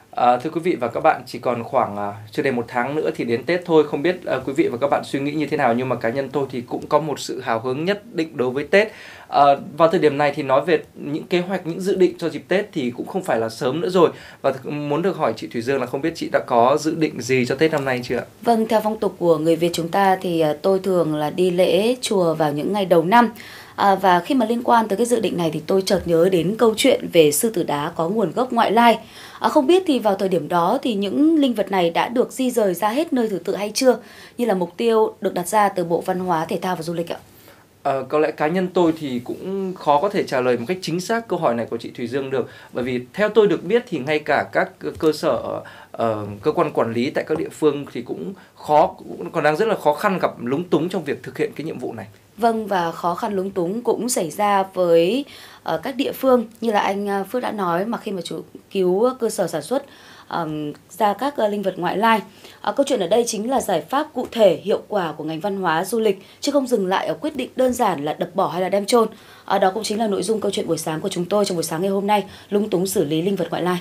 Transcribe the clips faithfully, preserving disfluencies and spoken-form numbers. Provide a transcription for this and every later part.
À, thưa quý vị và các bạn, chỉ còn khoảng à, chưa đầy một tháng nữa thì đến Tết thôi. Không biết à, quý vị và các bạn suy nghĩ như thế nào, nhưng mà cá nhân tôi thì cũng có một sự hào hứng nhất định đối với Tết. À, vào thời điểm này thì nói về những kế hoạch, những dự định cho dịp Tết thì cũng không phải là sớm nữa rồi. Và muốn được hỏi chị Thủy Dương là không biết chị đã có dự định gì cho Tết năm nay chưa ạ? Vâng, theo phong tục của người Việt chúng ta thì tôi thường là đi lễ chùa vào những ngày đầu năm. À, và khi mà liên quan tới cái dự định này thì tôi chợt nhớ đến câu chuyện về sư tử đá có nguồn gốc ngoại lai. À, không biết thì vào thời điểm đó thì những linh vật này đã được di rời ra hết nơi thờ tự hay chưa, như là mục tiêu được đặt ra từ Bộ Văn hóa, Thể thao và Du lịch ạ? À, có lẽ cá nhân tôi thì cũng khó có thể trả lời một cách chính xác câu hỏi này của chị Thùy Dương được, bởi vì theo tôi được biết thì ngay cả các cơ sở uh, cơ quan quản lý tại các địa phương thì cũng khó, cũng còn đang rất là khó khăn, gặp lúng túng trong việc thực hiện cái nhiệm vụ này. Vâng, và khó khăn lúng túng cũng xảy ra với uh, các địa phương, như là anh Phước đã nói, mà khi mà chủ cứu cơ sở sản xuất um, ra các uh, linh vật ngoại lai. Uh, câu chuyện ở đây chính là giải pháp cụ thể, hiệu quả của ngành văn hóa du lịch, chứ không dừng lại ở quyết định đơn giản là đập bỏ hay là đem chôn. Uh, đó cũng chính là nội dung câu chuyện buổi sáng của chúng tôi trong buổi sáng ngày hôm nay, lúng túng xử lý linh vật ngoại lai.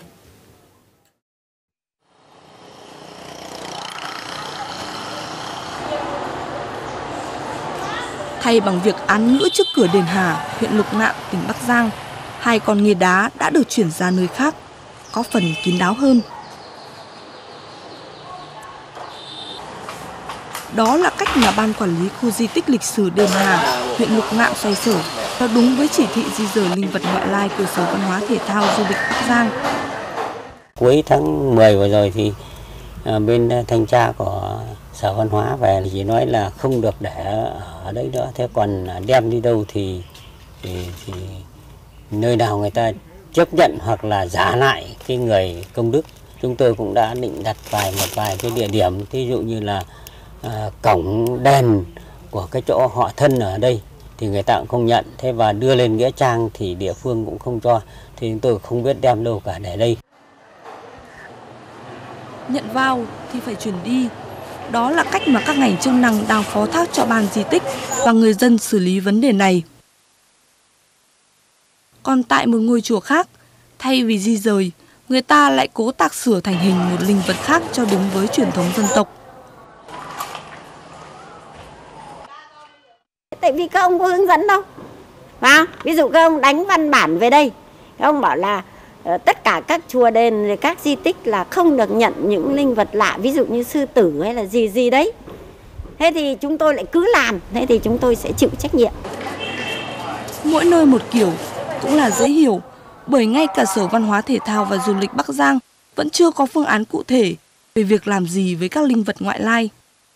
Thay bằng việc án ngữ trước cửa đền Hà, huyện Lục Ngạn, tỉnh Bắc Giang, hai con nghề đá đã được chuyển ra nơi khác, có phần kín đáo hơn. Đó là cách mà Ban Quản lý Khu di tích lịch sử đền Hà, huyện Lục Ngạn xoay sở, theo đúng với chỉ thị di dời linh vật ngoại lai của Sở Văn hóa Thể thao Du lịch Bắc Giang. Cuối tháng mười vừa rồi thì bên thanh tra của Sở Văn hóa về chỉ nói là không được để ở đấy nữa. Thế còn đem đi đâu thì, thì, thì nơi nào người ta chấp nhận hoặc là trả lại cái người công đức. Chúng tôi cũng đã định đặt vài một vài cái địa điểm, ví dụ như là à, cổng đền của cái chỗ họ thân ở đây thì người ta cũng không nhận. Thế và đưa lên nghĩa trang thì địa phương cũng không cho. Thì chúng tôi không biết đem đâu cả để đây. Nhận vào thì phải chuyển đi. Đó là cách mà các ngành chức năng đang phó thác cho ban di tích và người dân xử lý vấn đề này. Còn tại một ngôi chùa khác, thay vì di rời, người ta lại cố tạc sửa thành hình một linh vật khác cho đúng với truyền thống dân tộc. Tại vì các ông có hướng dẫn đâu. À, ví dụ các ông đánh văn bản về đây, các ông bảo là tất cả các chùa đền, các di tích là không được nhận những linh vật lạ, ví dụ như sư tử hay là gì gì đấy. Thế thì chúng tôi lại cứ làm, thế thì chúng tôi sẽ chịu trách nhiệm. Mỗi nơi một kiểu cũng là dễ hiểu, bởi ngay cả Sở Văn hóa Thể thao và Du lịch Bắc Giang vẫn chưa có phương án cụ thể về việc làm gì với các linh vật ngoại lai.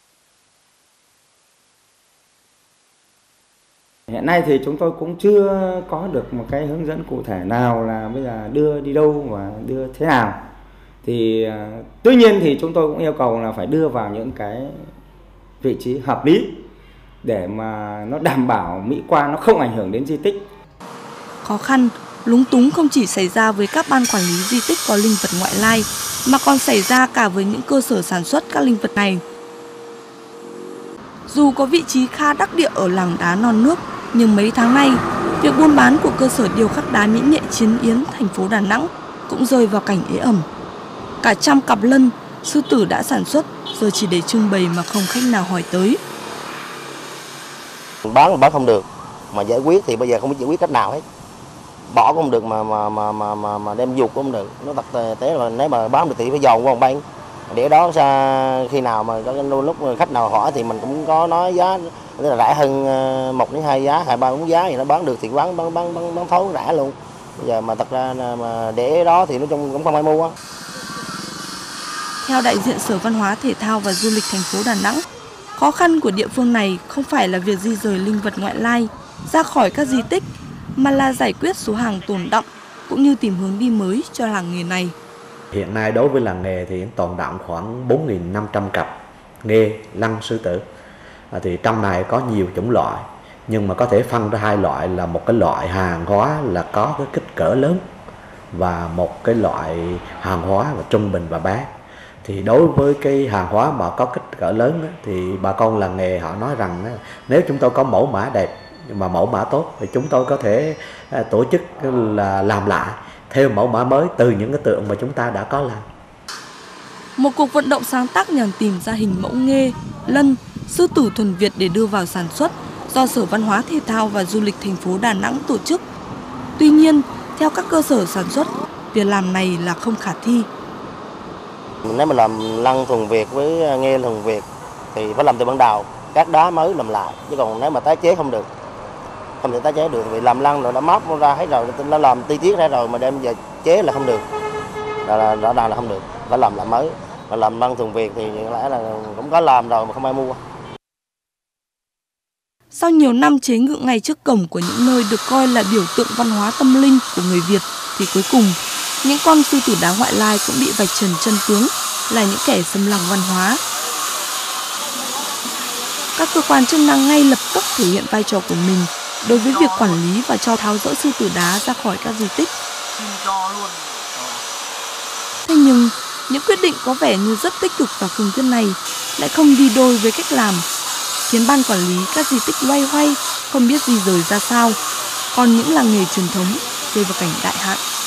Hiện nay thì chúng tôi cũng chưa có được một cái hướng dẫn cụ thể nào là bây giờ đưa đi đâu và đưa thế nào. Thì tuy nhiên thì chúng tôi cũng yêu cầu là phải đưa vào những cái vị trí hợp lý để mà nó đảm bảo mỹ quan, nó không ảnh hưởng đến di tích. Khó khăn, lúng túng không chỉ xảy ra với các ban quản lý di tích có linh vật ngoại lai, mà còn xảy ra cả với những cơ sở sản xuất các linh vật này. Dù có vị trí khá đắc địa ở làng đá non nước, nhưng mấy tháng nay, việc buôn bán của cơ sở điêu khắc đá mỹ nghệ Chiến Yến, thành phố Đà Nẵng cũng rơi vào cảnh ế ẩm. Cả trăm cặp lân, sư tử đã sản xuất, giờ chỉ để trưng bày mà không khách nào hỏi tới. Bán là bán không được, mà giải quyết thì bây giờ không biết giải quyết cách nào hết. Bỏ cũng không được mà mà mà mà mà, mà đem dục cũng không được. Nó thật tế là nếu mà bán được thì phải giòn qua một bên. Để đó ra khi nào mà có lúc khách nào hỏi thì mình cũng có nói giá là rẻ hơn một đến hai giá, hai ba bốn giá thì nó bán được thì bán bán bán bán, bán thấu rẻ luôn. Bây giờ mà thật ra mà để đó thì nói chung cũng không ai mua. Theo đại diện Sở Văn hóa Thể thao và Du lịch thành phố Đà Nẵng, khó khăn của địa phương này không phải là việc di rời linh vật ngoại lai ra khỏi các di tích, mà là giải quyết số hàng tồn đọng cũng như tìm hướng đi mới cho làng nghề này. Hiện nay đối với làng nghề thì tồn đọng khoảng bốn nghìn năm trăm cặp nghề lăng sư tử. À, thì trong này có nhiều chủng loại, nhưng mà có thể phân ra hai loại, là một cái loại hàng hóa là có cái kích cỡ lớn và một cái loại hàng hóa là trung bình và bé. Thì đối với cái hàng hóa mà có kích cỡ lớn á, thì bà con làng nghề họ nói rằng á, nếu chúng tôi có mẫu mã đẹp mà mẫu mã tốt thì chúng tôi có thể à, tổ chức là làm lại theo mẫu mã mới từ những cái tượng mà chúng ta đã có làm. Một cuộc vận động sáng tác nhằm tìm ra hình mẫu nghê, lân, sư tử thuần Việt để đưa vào sản xuất do Sở Văn hóa Thể thao và Du lịch thành phố Đà Nẵng tổ chức. Tuy nhiên, theo các cơ sở sản xuất, việc làm này là không khả thi. Nếu mà làm lân thuần Việt với nghê thuần Việt thì phải làm từ ban đầu, các đá mới làm lại, chứ còn nếu mà tái chế không được, không thể tái chế được. Vì làm lân rồi nó móc nó ra hết rồi, nó làm ti tiết ra rồi mà đem về chế là không được, là rõ ràng là không được, phải làm lại mới. Mà làm lân thuần Việt thì có lẽ là cũng có làm rồi mà không ai mua. Sau nhiều năm chế ngự ngay trước cổng của những nơi được coi là biểu tượng văn hóa tâm linh của người Việt, thì cuối cùng những con sư tử đá ngoại lai cũng bị vạch trần chân tướng là những kẻ xâm lăng văn hóa. Các cơ quan chức năng ngay lập tức thể hiện vai trò của mình đối với việc quản lý và cho tháo dỡ sư tử đá ra khỏi các di tích. Thế nhưng, những quyết định có vẻ như rất tích cực và cương quyết này lại không đi đôi với cách làm, khiến ban quản lý các di tích loay hoay, không biết di rời ra sao, còn những làng nghề truyền thống rơi vào cảnh đại hạn.